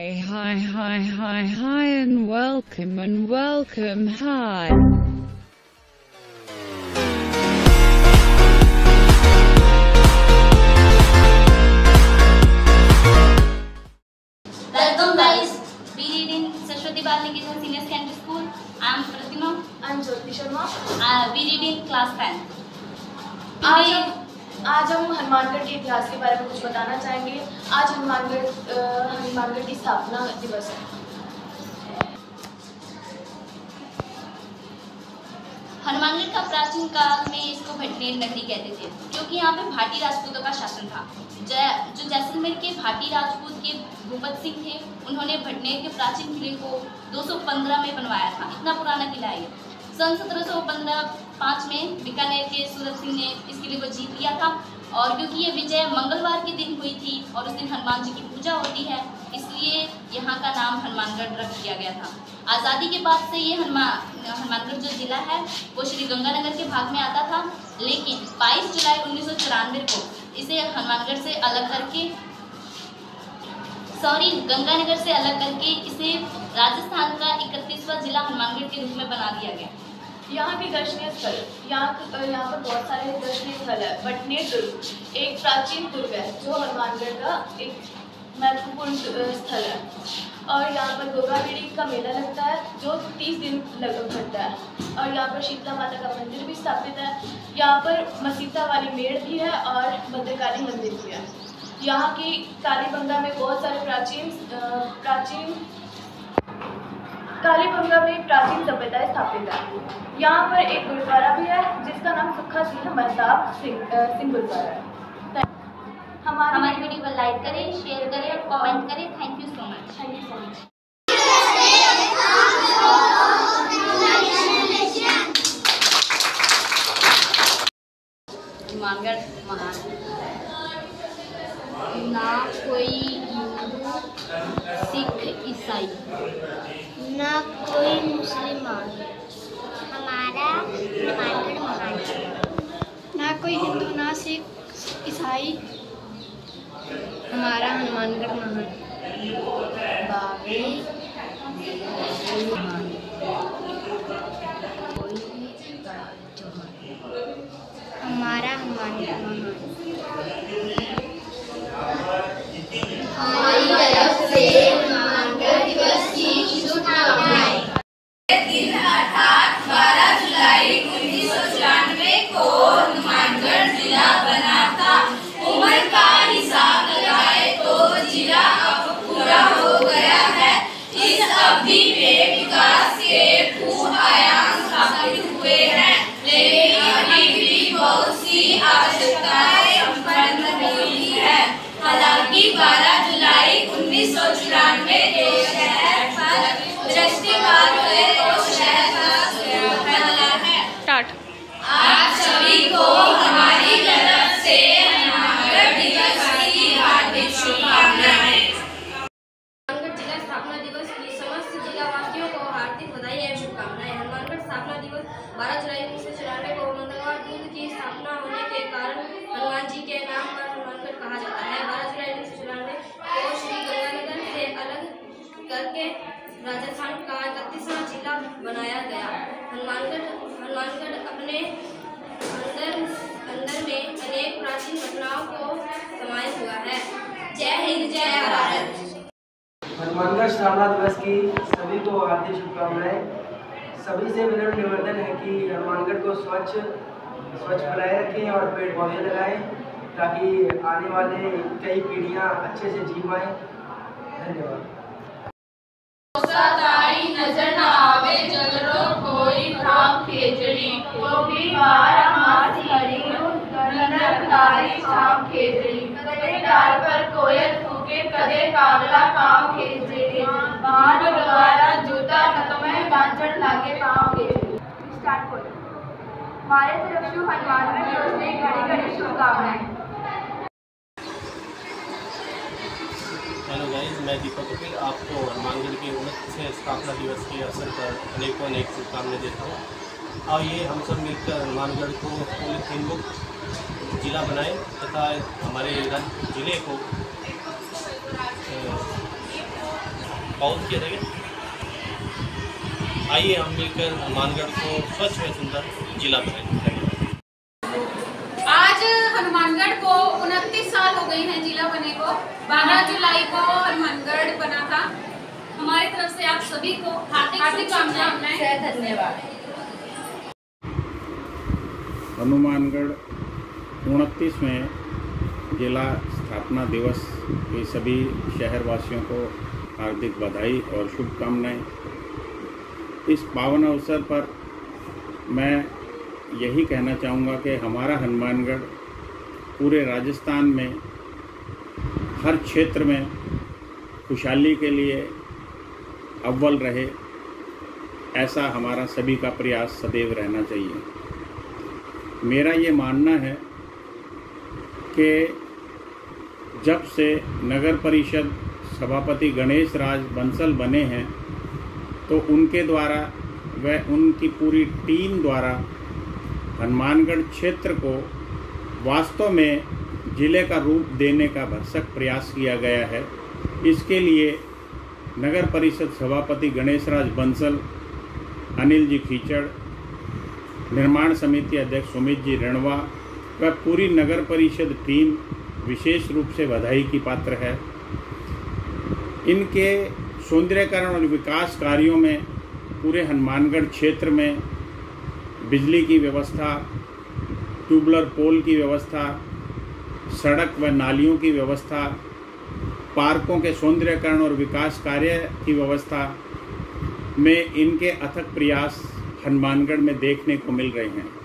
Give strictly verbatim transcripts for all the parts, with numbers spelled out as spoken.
Hi, hi, hi, hi, hi, and welcome, and welcome, hi. Welcome guys, we read in Saraswati Bal Niketan Senior Secondary School. I am Pratima. I am Jyoti Sharma. Uh, we read in class tenth. आज हम आज हम हनुमानगढ़ के इतिहास के बारे में कुछ बताना चाहेंगे। आज हनुमानगढ़ हनुमानगढ़ की स्थापना दिवस है। हनुमानगढ़ का प्राचीन काल में इसको भटनेर नगरी कहते थे, क्योंकि यहाँ पे भाटी राजपूतों का शासन था। जो जैसलमेर के भाटी राजपूत के भूपत सिंह थे, उन्होंने भटनेर के प्राचीन किले को दो सौ पंद्रह में बनवाया था। इतना पुराना किला है ये। सन सत्रह सौ पंद्रह पाँच में बीकानेर के सूरत सिंह ने इस किले को जीत लिया था, और क्योंकि ये विजय मंगलवार के दिन हुई थी और उस दिन हनुमान जी की पूजा होती है, इसलिए यहाँ का नाम हनुमानगढ़ रख दिया गया था। आज़ादी के बाद से ये हनुमान हनुमानगढ़ जो जिला है वो श्री गंगानगर के भाग में आता था, लेकिन बाईस जुलाई उन्नीस सौ चौरानवे को इसे हनुमानगढ़ से अलग करके सॉरी गंगानगर से अलग करके इसे राजस्थान का इकतीसवां जिला हनुमानगढ़ के रूप में बना दिया गया। यहाँ के दर्शनीय स्थल, यहाँ यहाँ पर बहुत सारे दर्शनीय स्थल है। भटनेर दुर्ग एक प्राचीन दुर्ग है जो हनुमानगढ़ का एक महत्वपूर्ण स्थल है, और यहाँ पर गोगाबीड़ी का मेला लगता है जो तीस दिन लगभग चलता है, और यहाँ पर शीतला माता का मंदिर भी स्थापित है। यहाँ पर मसीता वाली मेड़ भी है और भद्रकाली मंदिर भी है। यहाँ की कालीबंगा में बहुत सारे प्राचीन प्राचीन कालीबंगा में प्राचीन सभ्यताएं स्थापित है। यहाँ पर एक गुरुद्वारा भी है जिसका नाम सुखा सिंह महताब सिंह सिंह गुरुद्वारा है। हमारी हमारी वीडियो को लाइक करें, शेयर करें और कमेंट करें। Thank you so much. Thank you so much. Hanumangarh महान ना कोई हिंदू सिख ईसाई ना कोई मुसलमान, हमारा हनुमानगढ़ महान। ना कोई हिंदू ना सिख ईसाई, हमारा हनुमानगढ़ महान। बाबे महान कोई हमारा हनुमानगढ़ महान। हमारी तरफ से हनुमानगढ़ दिवस की शुभकामनाएं। दिन अर्थात बारह जुलाई उन्नीस सौ चौरानवे को हनुमानगढ़ जिला बना था। उम्र का हिसाब लगाए तो जिला अब पूरा हो गया है। इस अवधि में विकास के खूब आयाम स्थापित हुए हैं, लेकिन अभी भी बहुत सी आवश्यकताएं संपन्न हुई है। हालांकि बारह जुलाई उन्नीस सौ चौरानवे के शहर पर दृष्टिपात हुए तो शहर का फैला है। आप सभी को हमारी तरफ से हनुमानगढ़ दिवस की हार्दिक शुभकामनाएं। हनुमानगढ़ जिला स्थापना दिवस की समस्त जिलावासियों को हार्दिक बधाई एवं शुभकामनाएं। हनुमानगढ़ स्थापना दिवस बारह जुलाई उन्नीस सौ चौरानवे को मंगलवार दूध की स्थापना होने के कारण हनुमान जी के नाम पर हनुमानगढ़ कहा जाता है। बारह जुलाई उन्नीस सौ चौरानवे को श्री गंगानगर से अलग करके राजस्थान का इकतीसवां जिला बनाया गया। हनुमानगढ़ हनुमानगढ़ अपने अंदर अंदर में अनेक प्राचीन घटनाओं को समाये हुआ है। जय हिंद, जय भारत। हनुमानगढ़ स्थापना दिवस की सभी को हार्दिक शुभकामनाएं। सभी से विनम्र निवेदन है कि हनुमानगढ़ को स्वच्छ स्वच्छ बनाए रखें और पेड़ पौधे लगाएं, ताकि आने वाले कई पीढ़ियां अच्छे से जी पाएं। धन्यवाद। नजर न आवे जलरो कोई राम खेजड़ी, वो भी बारह मास हरी नंदनकारी शाम खेजड़ी। कदे डाल पर कोयल फूके, कदे कागला काम खेजड़ी। बाण गवारा जूता नतमे बांझण लागे पाँव खेजड़ी। स्टार्ट करो। हमारे तरफ से हनुमानगढ़ दिवस की घड़ी घड़ी शुभकामनाएं। हेलो गाइस, मैं दीपक कपिल आपको हनुमानगढ़ के उनतीसवें स्थापना दिवस के अवसर पर अनेकों अनेक शुभकामनाएं देता हूँ। और ये हम सब मिलकर हनुमानगढ़ को पॉलीथीन मुक्त जिला बनाए तथा हमारे जिले को पॉज किया जाएगा। आइए हम मिलकर हनुमानगढ़ को स्वच्छ व सुंदर जिला बनाएंगे। आज हनुमानगढ़ को उनतीस साल हो गए हैं जिला बने को। बारह जुलाई को हनुमानगढ़ बना था। हमारी तरफ से आप सभी को हार्दिक शुभकामनाएं, धन्यवाद। हनुमानगढ़ उनतीसवें जिला स्थापना दिवस के सभी शहरवासियों को हार्दिक बधाई और शुभकामनाएं। इस पावन अवसर पर मैं यही कहना चाहूँगा कि हमारा हनुमानगढ़ पूरे राजस्थान में हर क्षेत्र में खुशहाली के लिए अव्वल रहे, ऐसा हमारा सभी का प्रयास सदैव रहना चाहिए। मेरा ये मानना है कि जब से नगर परिषद सभापति गणेश राज बंसल बने हैं तो उनके द्वारा व उनकी पूरी टीम द्वारा हनुमानगढ़ क्षेत्र को वास्तव में जिले का रूप देने का भरसक प्रयास किया गया है। इसके लिए नगर परिषद सभापति गणेश राज बंसल, अनिल जी खीचड़, निर्माण समिति अध्यक्ष सुमित जी रणवा व पूरी नगर परिषद टीम विशेष रूप से बधाई की पात्र है। इनके सौंदर्यीकरण और विकास कार्यों में पूरे हनुमानगढ़ क्षेत्र में बिजली की व्यवस्था, ट्यूबलर पोल की व्यवस्था, सड़क व नालियों की व्यवस्था, पार्कों के सौंदर्यीकरण और विकास कार्य की व्यवस्था में इनके अथक प्रयास हनुमानगढ़ में देखने को मिल रहे हैं।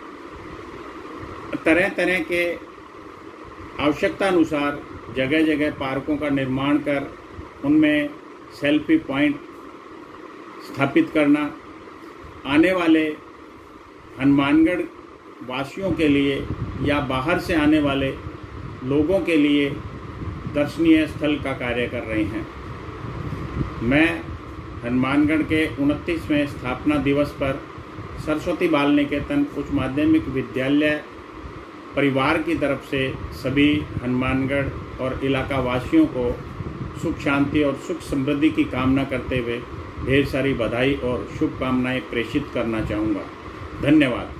तरह तरह के आवश्यकता अनुसार जगह जगह पार्कों का निर्माण कर उनमें सेल्फी पॉइंट स्थापित करना आने वाले हनुमानगढ़ वासियों के लिए या बाहर से आने वाले लोगों के लिए दर्शनीय स्थल का कार्य कर रहे हैं। मैं हनुमानगढ़ के उनतीसवें स्थापना दिवस पर सरस्वती बाल निकेतन उच्च माध्यमिक विद्यालय परिवार की तरफ से सभी हनुमानगढ़ और इलाका वासियों को सुख शांति और सुख समृद्धि की कामना करते हुए ढेर सारी बधाई और शुभकामनाएं प्रेषित करना चाहूँगा। धन्यवाद।